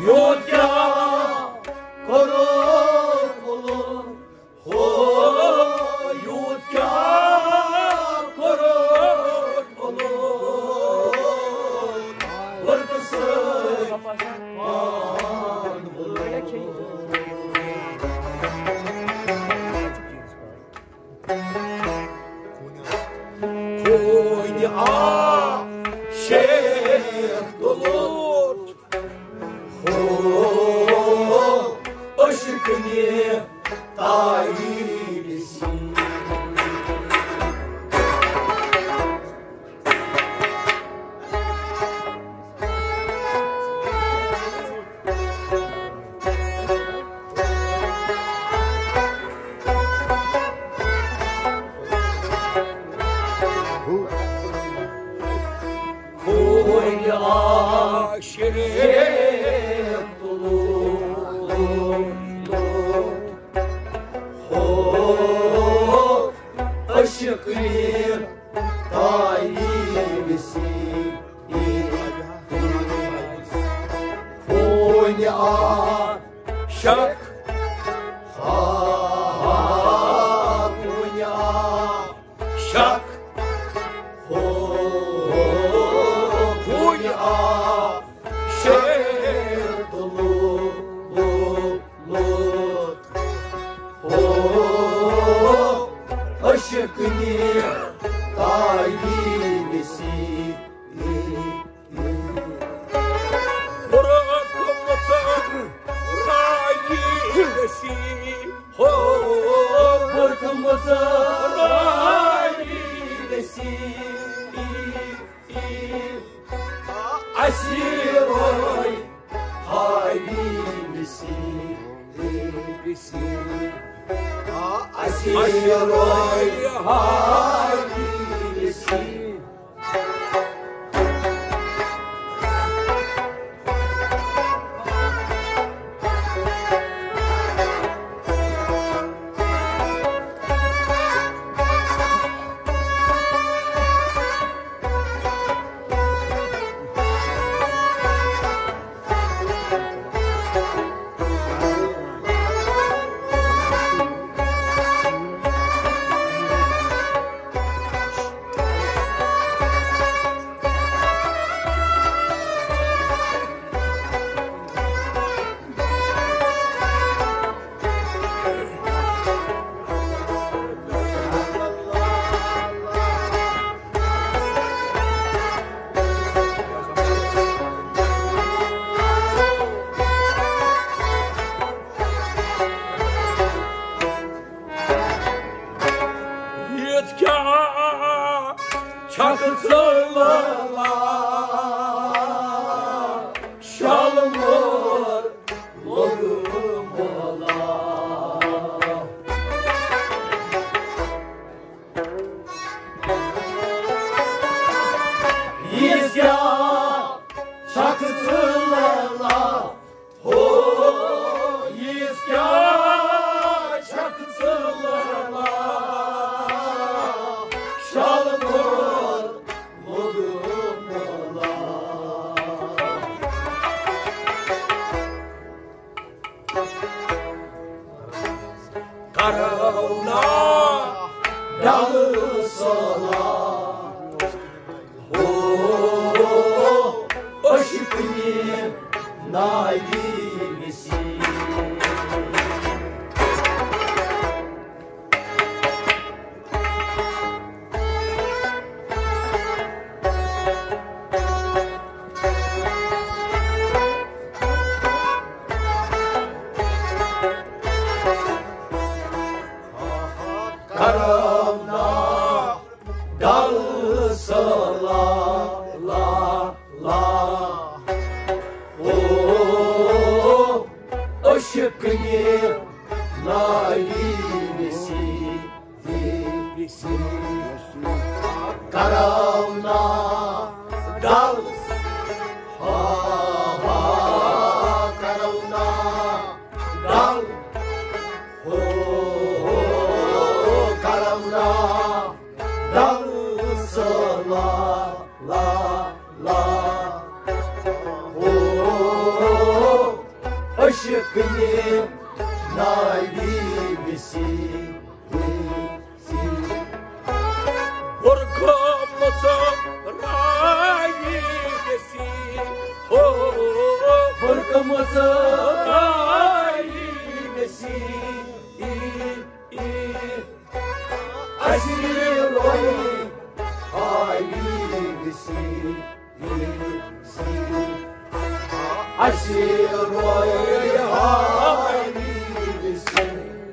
Yotya korokulun ho yotya korokulun vurgusu man bulur koyni aşık dolu aşkını tayyibisin koyni aşık aşkı tayyibisin koyni aşık koyni aşık koyni aşık dolu aşkını tayyibisin bırakmasan tayyibisin bırakmasan tayyibisin asir oy tayyibisin asir oy tayyibisin çakıtırlar şalımır lorum ola yizya çakıtırlar ho yizya çakıtırlar şalımır lorum ola karavna dalı sola aşkını naibisin karavna dal sala la la aşkını naibisin karavna dal karavna dal karavna dal sala la la Gânim n-ai bibisi Oricum nu ți-ai găsi Oricum nu ți-ai găsi Asiloi ai bibisi Asiloi ai bibisi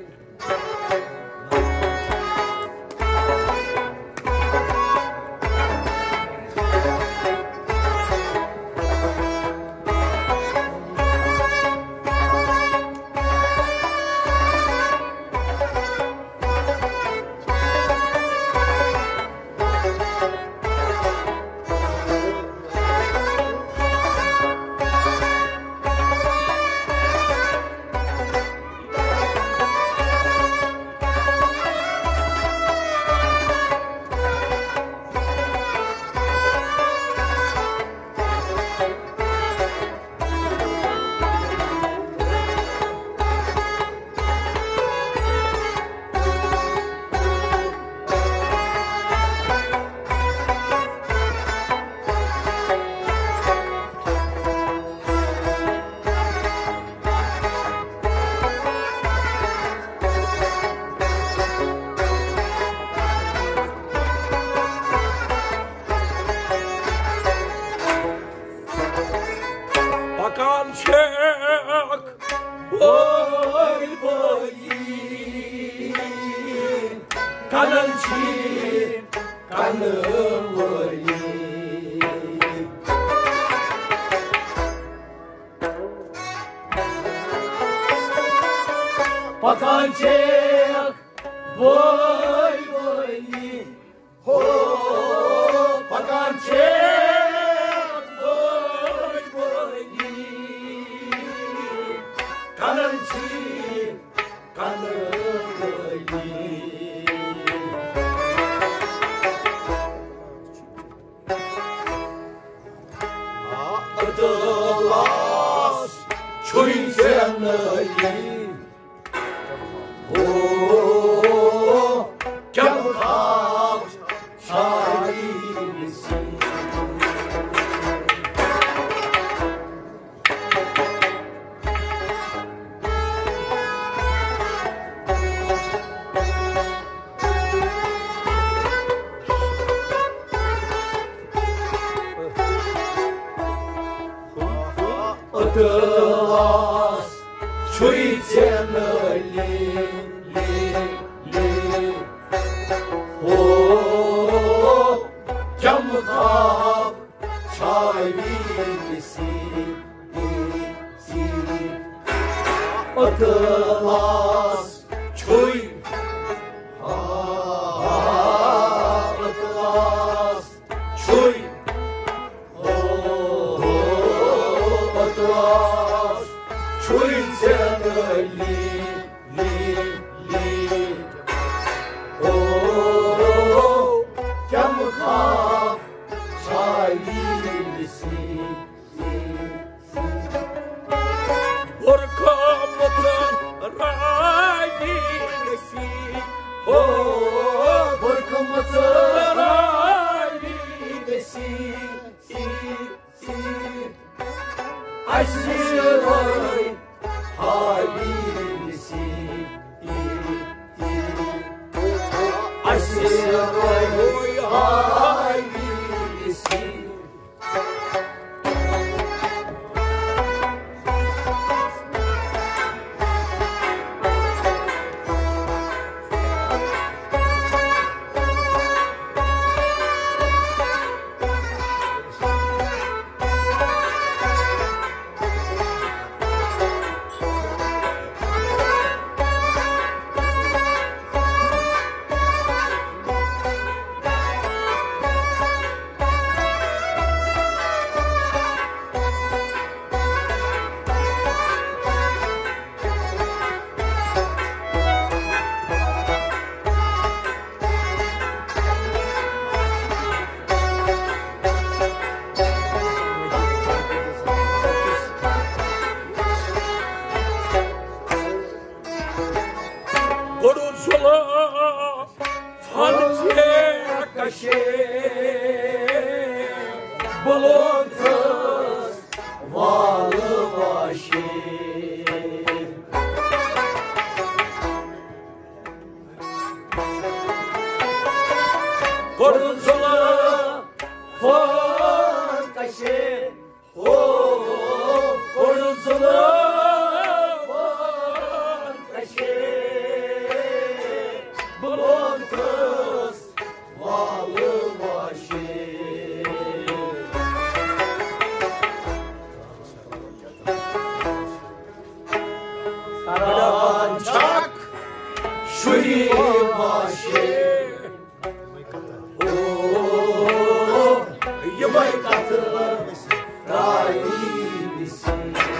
Pacancec, oi băin, canălcin, canălăin. Pacancec, voi băin, ho, pacancec, voi băin, canălcin, canălăin. Te las ciuințenăin, cheamă cap și-ai bibisi. Te las ciuințenăin, cheamă cap și-ai bibisi. Te las ciui, te las ciui, te las ciuințenăin, cheamă cap și-ai bibisi. oricum nu ți-ai găsi Oricum nu ți-ai bibisi. Hai siloi, hai bibisi. Hai siloi, hai bibisi. bulunmaz valı başı. Korunzula fon taşı, korunzula fon taşı, bulunmaz valı başı. Karançak şu başı, yımay katı rahimisi.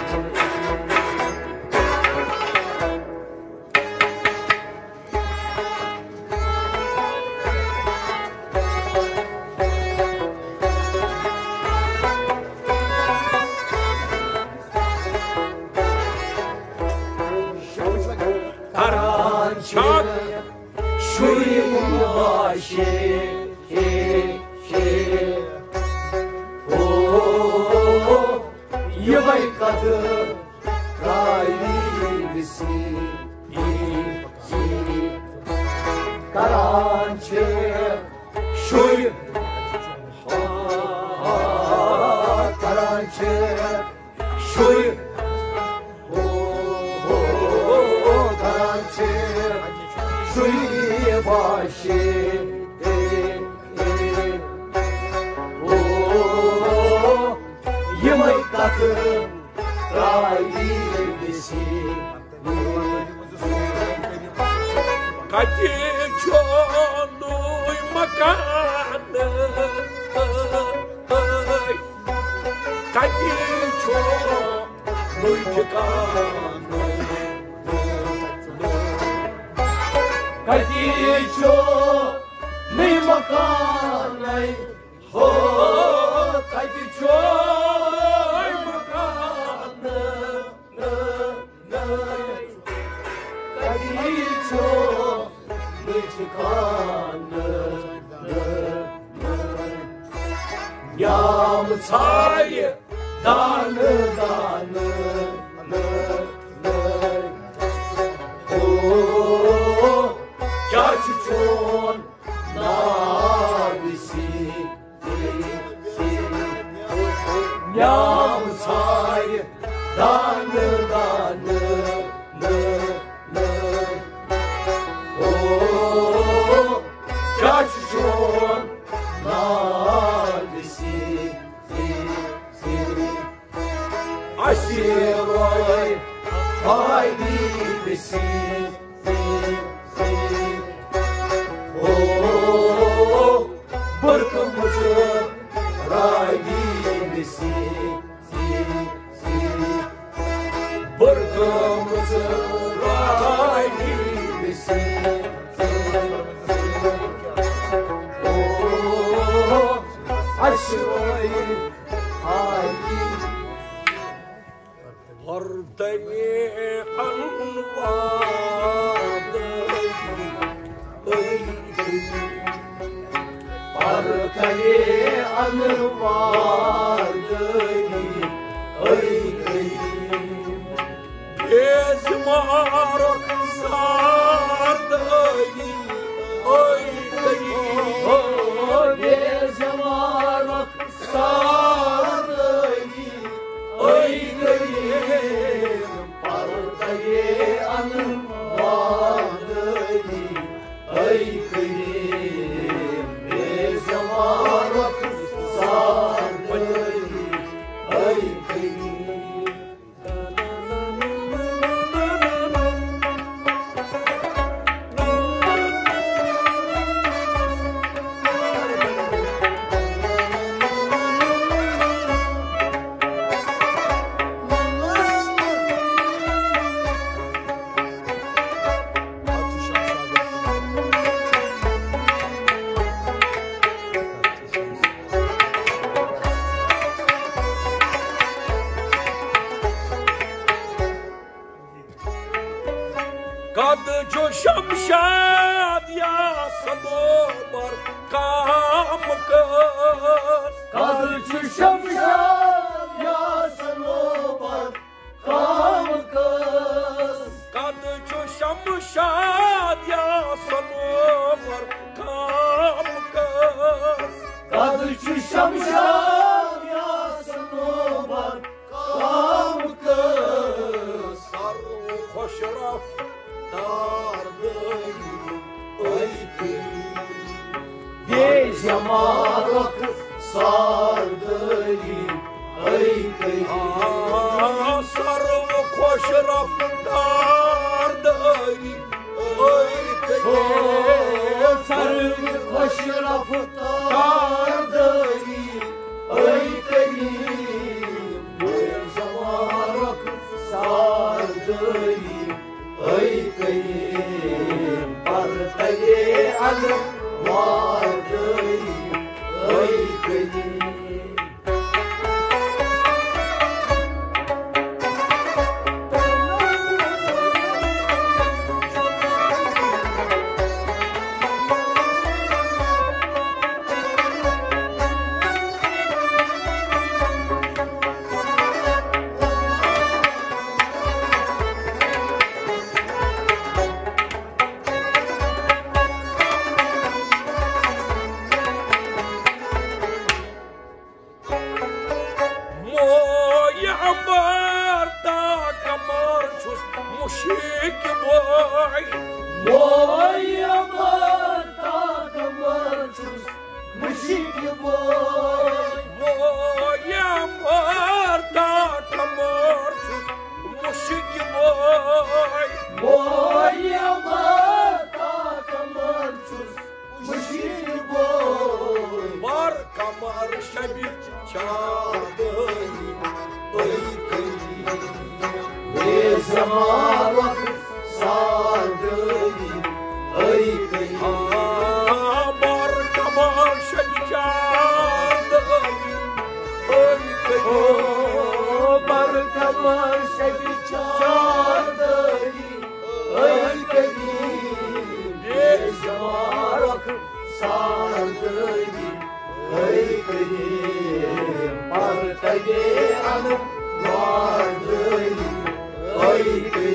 Karançak şu başı, yımay katı rahimisi. Karançak şu karançak şu karançak şu başı, yımay katı rahimisi. Kati çonuy makanı, kati çonuy çıkanı, Kati çonuy makanay, ho kati çonuy makanı, kati çonuy çıkanı, yamçay danı danı, gerçi çok nabisi, yamçay danı danı, gerçi çok nabisi. Aşiroy haydi besin, bırkımızı rahimisi, bırkımızı rahimisi. Aşıroy haydi Hardayı anvadı, arkayı anı vardı, gezmarok sardı, gezmarok sardı, arkayı anı vardı, gezmarok sardı, şamşat ya sanobar kam kız. Kadı şu şamşat ya sanobar kam kız. Kadı şu şamşat ya sanobar kam kız. Sarı hoşraf dardır öykü. Gece marak sardı öykü. Sarı hoşraf dardır öykü. Sarı hoşrafı dardı öykü. Bir zaman sardı öykü. Partayı alım vardı öykü. Muşik boy, Moya mata kamarcus, muşik boy. moya marta kamarcus, muşik boy. Moya mata kamarcus, muşik boy. Var kamar şebik çağırdı öykü. Bir zaman sardı öykü. Var kamar şebik çağırdı öykü. Bar kamar şebi çağırdı öykü. Bir zaman sardı öykü. Partayı alıp vardı öykü.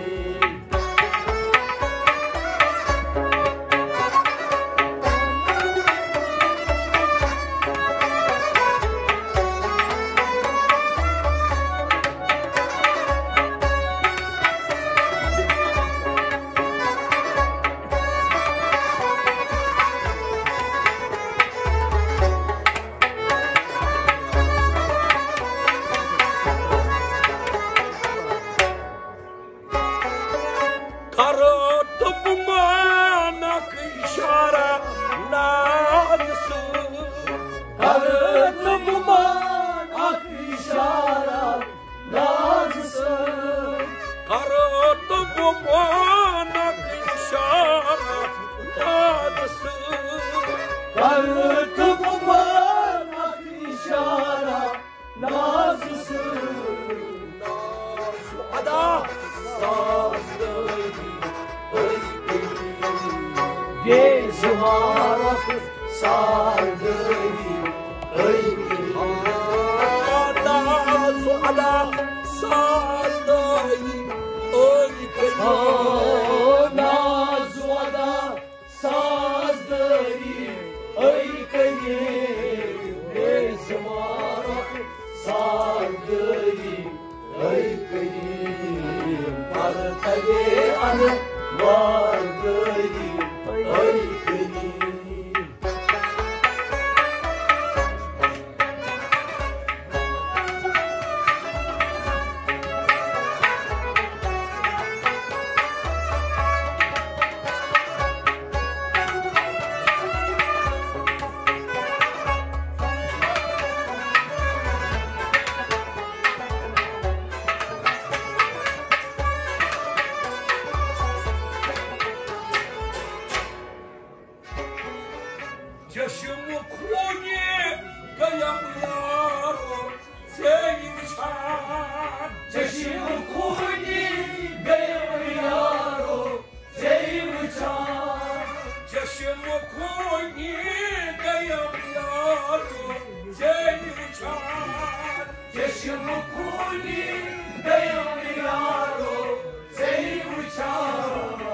Karı tıpmanak işare nazısı. Karıtlı buman ak işaret nazısın. Karı tıpmanak işare nazısı. Karıtlı buman ak işaret nazısın. Ada Sazlı öykü. Gezi marak sardı öykü. ada suada sardayı öykü. Nazuada sazları öykü. Ezmarak sardırı öykü. Partayı anıp vardırı öykü. شبكوني ديم يارو زي وشارة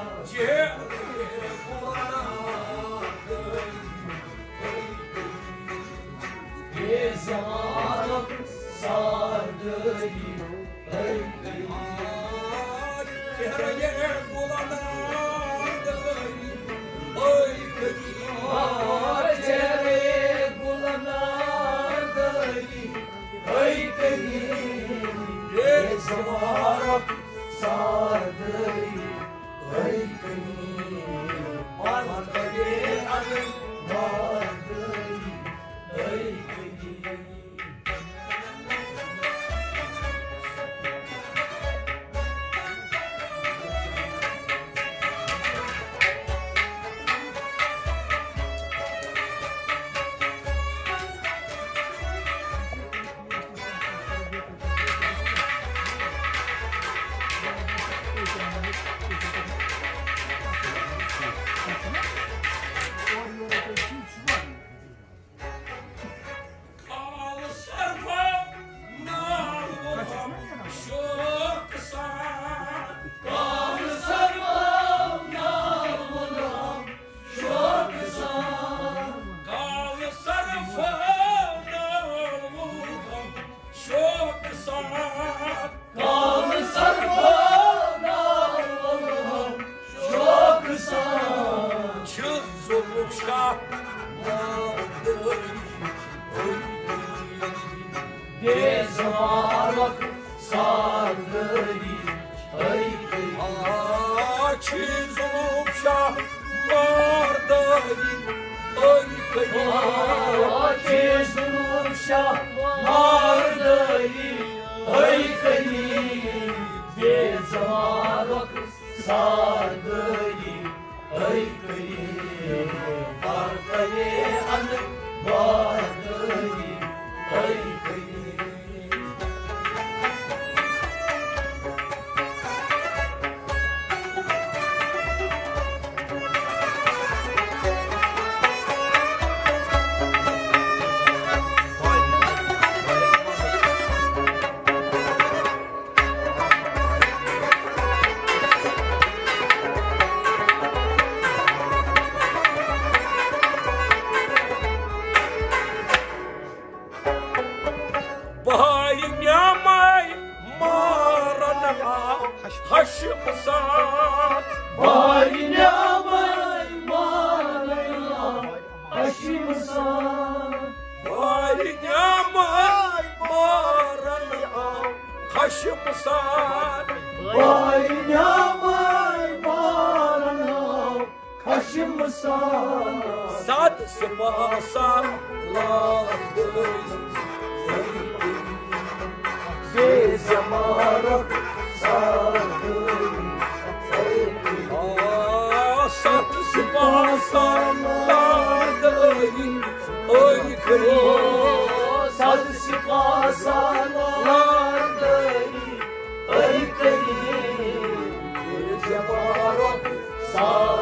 زمانك صار دليل زمانك صار دليل زمانك صار دليل çizim şahmardayım ay kayın çizim şahmardayım ay kayın زمانك صار دليل ay kayın farkayı anık var dayım ay kayın Haşim Sağ Bayne amay manaya Haşim Sağ Bayne amay marana Haşim Sağ Bayne amay manaya Haşim Sağ Sad sıpasa lağdır زمانك صار Sad sıpasa lağdır Oy kırıyor Sad sipasalardayım ay kayın زمانك صار